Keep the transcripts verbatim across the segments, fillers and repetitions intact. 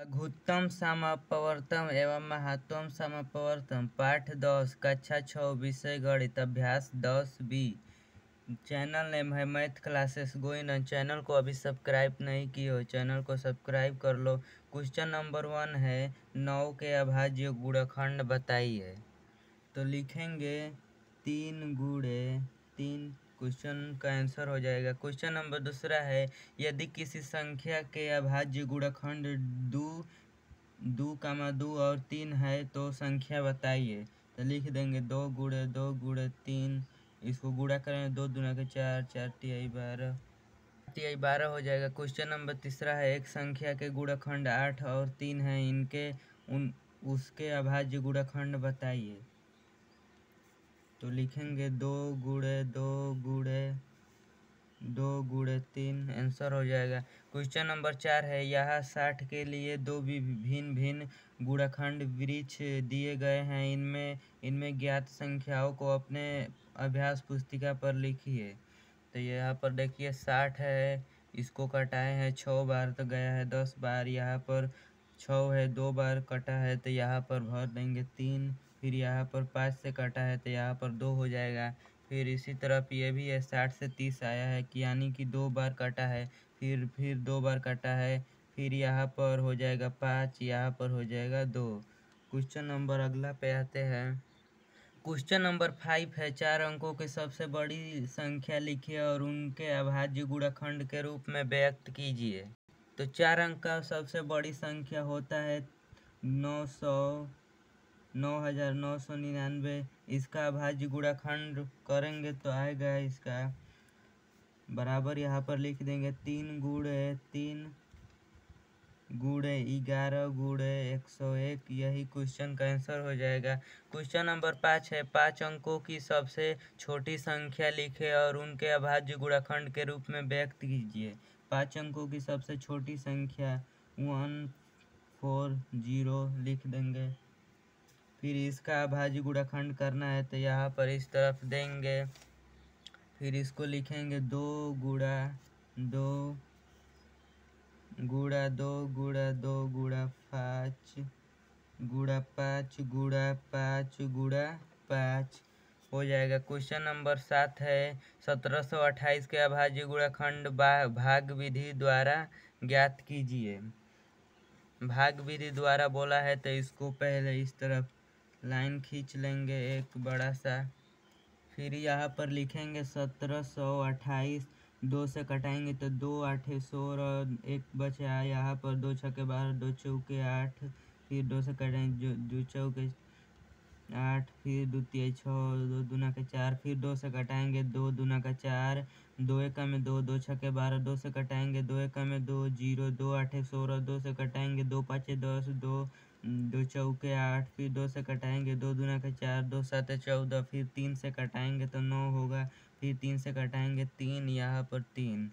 लघुत्तम समापवर्तन एवं महत्तम समापवर्तन पाठ दस कक्षा छः विषय गणित अभ्यास दस बी। चैनल नेम है मैथ क्लासेस गोइंग। चैनल को अभी सब्सक्राइब नहीं किए हो, चैनल को सब्सक्राइब कर लो। क्वेश्चन नंबर वन है नौ के अभाज्य गुणनखंड बताइए। तो लिखेंगे तीन गुणे तीन, क्वेश्चन का आंसर हो जाएगा। क्वेश्चन नंबर दूसरा है यदि किसी संख्या के अभाज्य गुणनखंड दो दो कामा दो और तीन है तो संख्या बताइए। तो लिख देंगे दो गुणे दो गुणे तीन, इसको गुणा करेंगे दो दूना के चार, चार तिहाई बारह, तिहाई बारह हो जाएगा। क्वेश्चन नंबर तीसरा है एक संख्या के गुणनखंड आठ और तीन है, इनके उन उसके अभाज्य गुणनखंड बताइए। तो लिखेंगे दो गुणे दो गुणे दो गुणे तीन, आंसर हो जाएगा। क्वेश्चन नंबर चार है यहाँ साठ के लिए दो भिन्न भिन्न गुणनखंड वृक्ष दिए गए हैं, इनमें इनमें ज्ञात संख्याओं को अपने अभ्यास पुस्तिका पर लिखिए। तो यहाँ पर देखिए साठ है, इसको कटाए हैं छः बार तो गया है दस बार, यहाँ पर छः है दो बार कटा है तो यहाँ पर भर देंगे तीन, फिर यहाँ पर पाँच से कटा है तो यहाँ पर दो हो जाएगा। फिर इसी तरफ ये भी है साठ से तीस आया है कि यानी कि दो बार कटा है, फिर फिर दो बार कटा है, फिर यहाँ पर हो जाएगा पाँच, यहाँ पर हो जाएगा दो। क्वेश्चन नंबर अगला पे आते हैं। क्वेश्चन नंबर फाइव है चार अंकों की सबसे बड़ी संख्या लिखिए और उनके अभाज्य गुणनखंड के रूप में व्यक्त कीजिए। तो चार अंक का सबसे बड़ी संख्या होता है नौ सौ नौ हज़ार नौ सौ निन्यानवे। इसका अभाज्य गुणनखंड करेंगे तो आएगा इसका बराबर, यहाँ पर लिख देंगे तीन गुणे तीन गुणे ग्यारह गुणे एक सौ एक, यही क्वेश्चन का आंसर हो जाएगा। क्वेश्चन नंबर पाँच है पाँच अंकों की सबसे छोटी संख्या लिखे और उनके अभाज्य गुणनखंड के रूप में व्यक्त कीजिए। पाँच अंकों की सबसे छोटी संख्या वन फोर जीरो लिख देंगे। फिर इसका अभाज्य गुणनखंड करना है तो यहाँ पर इस तरफ देंगे, फिर इसको लिखेंगे दो गुणा दो गुणा दो गुणा दो गुणा पाँच गुणा पाँच गुणा पाँच गुणा पाँच हो जाएगा। क्वेश्चन नंबर सात है सत्रह सौ अट्ठाईस के अभाज्य गुणनखंड भाग विधि द्वारा ज्ञात कीजिए। भाग विधि द्वारा बोला है तो इसको पहले इस तरफ लाइन खींच लेंगे एक बड़ा सा, फिर यहाँ पर लिखेंगे सत्रह सौ अट्ठाईस, दो से कटाएंगे तो दो आठे सोलह, एक बचा यहाँ पर दो छक्के बारह, दो चौके आठ, फिर दो से कटाएंगे जो दो चौके आठ, फिर दो तिहाई छः, दो दूना के चार, फिर दो से कटाएंगे दो दूना का चार, दो एका में दो, दो छक्के बारह, दो से कटाएंगे दो एका में दो, जीरो, दो आठे सोलह, दो से कटाएंगे दो पाँचे दस, दो दो चौके आठ, फिर दो से कटाएंगे दो दूना का चार, दो साते चौदह, फिर तीन से कटाएंगे तो नौ होगा, फिर तीन से कटाएंगे तीन, यहाँ पर तीन,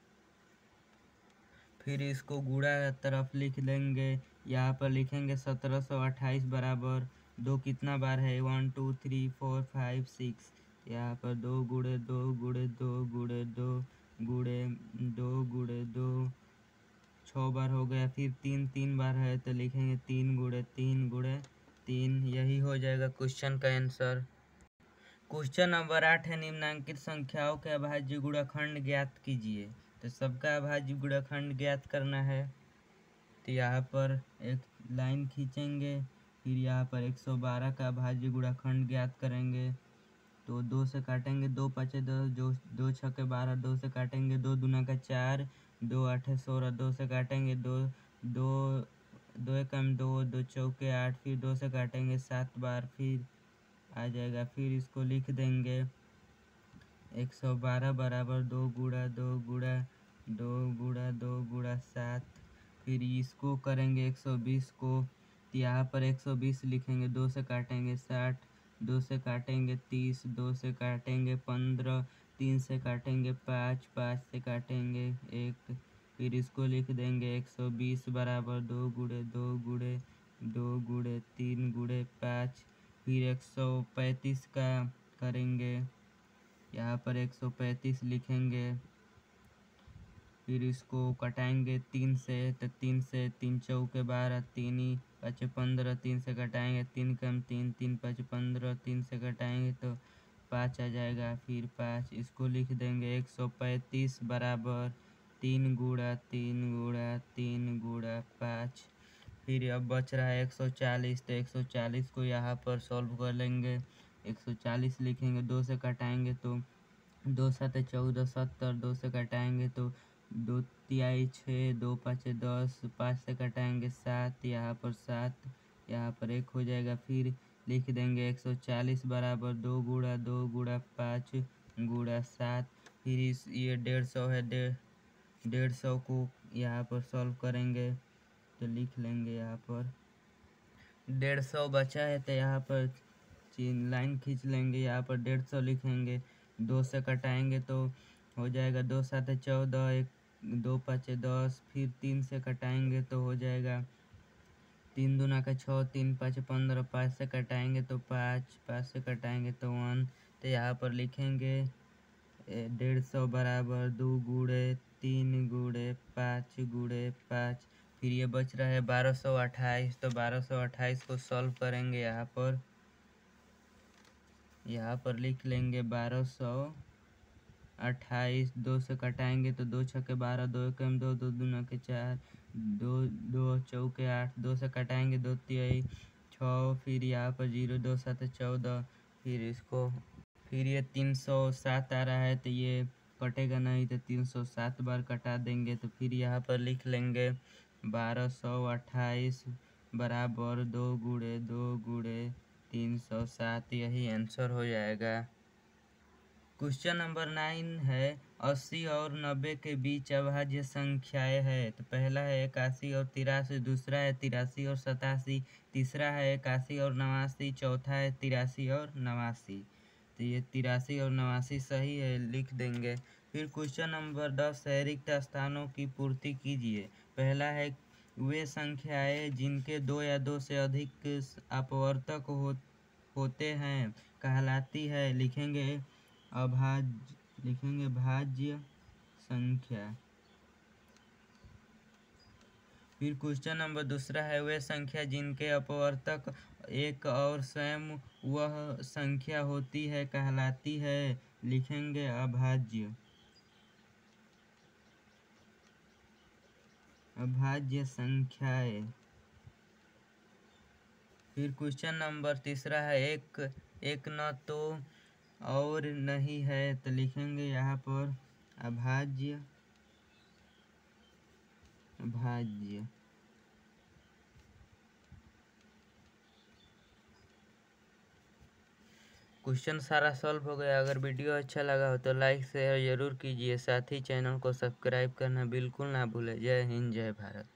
फिर इसको गुणा तरफ लिख देंगे। यहाँ पर लिखेंगे सत्रह सौ अट्ठाईस बराबर दो कितना बार है one two three four five six, यहाँ पर दो गुणे दो गुणे दो गुणे दो गुणे दो गुणे दो छः बार हो गया, फिर तीन तीन बार है तो लिखेंगे तीन गुणे तीन गुणे तीन, यही हो जाएगा क्वेश्चन का आंसर। क्वेश्चन नंबर आठ है निम्नांकित संख्याओं के अभाज्य गुणनखंड ज्ञात कीजिए। तो सबका अभाज्य गुणनखंड ज्ञात करना है तो यहाँ पर एक लाइन खींचेंगे, फिर यहाँ पर एक सौ बारह का अभाज्य गुणनखंड ज्ञात करेंगे। तो दो से काटेंगे दो पाँचे दस, दो दो छक्के बारह, दो से काटेंगे दो दूना का चार, दो आठे सोलह, दो से काटेंगे दो दो दो एक में दो, दो चौके आठ, फिर दो से काटेंगे सात बार, फिर आ जाएगा। फिर इसको लिख देंगे एक सौ बारह बराबर दो गुणा दो गुणा दो गुणा दो गुणा सात, फिर इसको करेंगे एक सौ बीस को, तो यहाँ पर एक सौ बीस लिखेंगे, दो से काटेंगे साठ, दो से काटेंगे तीस, दो से काटेंगे पंद्रह, तीन से काटेंगे पाँच, पाँच से काटेंगे एक, फिर इसको लिख देंगे एक सौ बीस बराबर दो गुणे दो गुणे दो गुणे तीन गुणे पाँच, फिर एक सौ पैंतीस का करेंगे, यहाँ पर एक सौ पैंतीस लिखेंगे, फिर इसको कटाएंगे तीन से, तो तीन से तीन चौके बारह, तीन ही पाँच पंद्रह, तीन से कटाएंगे तीन कम तीन, तीन पाँच पंद्रह, तीन से कटाएंगे तो पाँच आ जाएगा। फिर पाँच इसको लिख देंगे एक सौ पैंतीस बराबर तीन गुणा तीन गुणा तीन गुणा पाँच। फिर अब बच रहा है एक सौ चालीस, तो एक सौ चालीस को यहाँ पर सॉल्व कर लेंगे। एक सौ चालीस लिखेंगे, दो से कटाएंगे तो दो सात चौदह सत्तर, दो से कटाएंगे तो दो तिहाई छः, दो पाँच दस, पाँच से कटाएंगे सात, यहाँ पर सात, यहाँ पर एक हो जाएगा। फिर लिख देंगे एक सौ चालीस बराबर दो गुणा दो गुणा पाँच गुणा सात। फिर इस ये डेढ़ सौ है, डेढ़ डेढ़ सौ को यहाँ पर सॉल्व करेंगे तो लिख लेंगे यहाँ पर डेढ़ सौ बचा है, तो यहाँ पर तीन लाइन खींच लेंगे, यहाँ पर डेढ़ सौ लिखेंगे। दो से कटाएंगे तो हो जाएगा दो सात चौदह, एक दो पाँच दस। फिर तीन से कटाएंगे तो हो जाएगा तीन दूना का छः, तीन पाँच पंद्रह, पाँच से कटाएंगे तो पाँच, पाँच से कटाएंगे तो वन। तो यहाँ पर लिखेंगे डेढ़ सौ बराबर दो गुणे तीन गुणे पाँच गुणे पाँच। फिर ये बच रहा है बारह सौ अट्ठाईस, तो बारह सौ अट्ठाईस को सॉल्व करेंगे। यहाँ पर यहाँ पर लिख लेंगे बारह सौ अट्ठाईस, दो से कटाएंगे तो दो छक्के बारह, दो एकम दो, दो दूना के चार, दो दो चौके आठ, दो से कटाएंगे दो तिहाई छः। फिर यहाँ पर जीरो, दो सात चौदह। फिर इसको फिर ये तीन सौ सात आ रहा है, तो ये कटेगा नहीं, तो तीन सौ सात बार कटा देंगे। तो फिर यहाँ पर लिख लेंगे बारह सौ अट्ठाईस बराबर दो गुणे दो गुणे तीन सौ सात। यही आंसर हो जाएगा। क्वेश्चन नंबर नाइन है, अस्सी और नब्बे के बीच अभाज्य संख्याएं है। तो पहला है इक्यासी और तिरासी, दूसरा है तिरासी और सतासी, तीसरा है इक्यासी और नवासी, चौथा है तिरासी और नवासी। तो ये तिरासी और नवासी सही है, लिख देंगे। फिर क्वेश्चन नंबर दस है, रिक्त स्थानों की पूर्ति कीजिए। पहला है वे संख्याएं जिनके दो या दो से अधिक अपवर्तक हो, होते हैं कहलाती है। लिखेंगे अभाज्य, लिखेंगे भाज्य संख्या। फिर क्वेश्चन नंबर दूसरा है वे संख्या जिनके अपवर्तक एक और स्वयं वह संख्या होती है कहलाती है। लिखेंगे अभाज्य अभाज्य संख्याएं। फिर क्वेश्चन नंबर तीसरा है एक एक न तो और नहीं है, तो लिखेंगे यहाँ पर अभाज्य अभाज्य। क्वेश्चन सारा सॉल्व हो गया। अगर वीडियो अच्छा लगा हो तो लाइक शेयर जरूर कीजिए, साथ ही चैनल को सब्सक्राइब करना बिल्कुल ना भूलें। जय हिंद, जय भारत।